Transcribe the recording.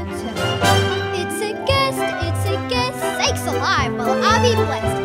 It's a guest, sakes alive, well, I'll be blessed.